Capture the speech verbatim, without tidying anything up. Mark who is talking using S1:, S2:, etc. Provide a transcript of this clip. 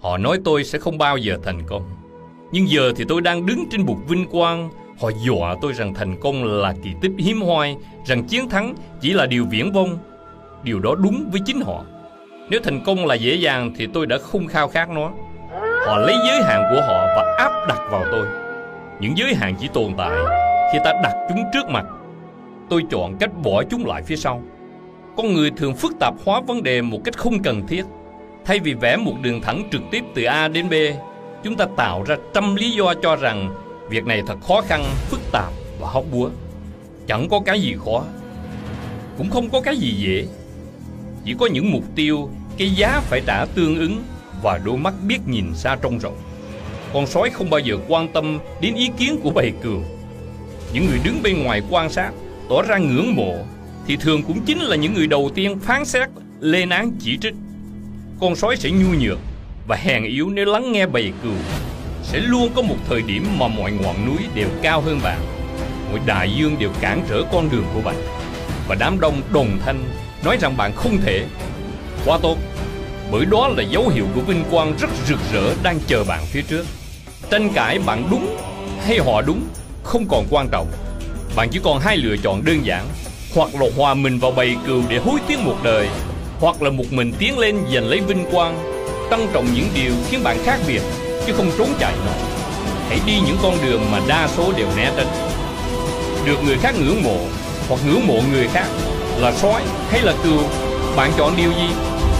S1: Họ nói tôi sẽ không bao giờ thành công, nhưng giờ thì tôi đang đứng trên bục vinh quang. Họ dọa tôi rằng thành công là kỳ tích hiếm hoi, rằng chiến thắng chỉ là điều viển vông. Điều đó đúng với chính họ. Nếu thành công là dễ dàng thì tôi đã không khao khát nó. Họ lấy giới hạn của họ và áp đặt vào tôi. Những giới hạn chỉ tồn tại khi ta đặt chúng trước mặt. Tôi chọn cách bỏ chúng lại phía sau. Con người thường phức tạp hóa vấn đề một cách không cần thiết. Thay vì vẽ một đường thẳng trực tiếp từ A đến B, chúng ta tạo ra trăm lý do cho rằng việc này thật khó khăn, phức tạp và hóc búa. Chẳng có cái gì khó, cũng không có cái gì dễ. Chỉ có những mục tiêu, cái giá phải trả tương ứng và đôi mắt biết nhìn xa trông rộng. Con sói không bao giờ quan tâm đến ý kiến của bầy cừu. Những người đứng bên ngoài quan sát, tỏ ra ngưỡng mộ, thì thường cũng chính là những người đầu tiên phán xét, lên án, chỉ trích. Con sói sẽ nhu nhược và hèn yếu nếu lắng nghe bầy cừu. Sẽ luôn có một thời điểm mà mọi ngọn núi đều cao hơn bạn, mọi đại dương đều cản trở con đường của bạn, và đám đông đồng thanh nói rằng bạn không thể. Quá tốt, bởi đó là dấu hiệu của vinh quang rất rực rỡ đang chờ bạn phía trước. Tranh cãi bạn đúng hay họ đúng không còn quan trọng. Bạn chỉ còn hai lựa chọn đơn giản: hoặc là hòa mình vào bầy cừu để hối tiếc một đời, hoặc là một mình tiến lên giành lấy vinh quang, trân trọng những điều khiến bạn khác biệt chứ không trốn chạy nó. Hãy đi những con đường mà đa số đều né tránh. Được người khác ngưỡng mộ hoặc ngưỡng mộ người khác, là sói hay là cừu, bạn chọn điều gì?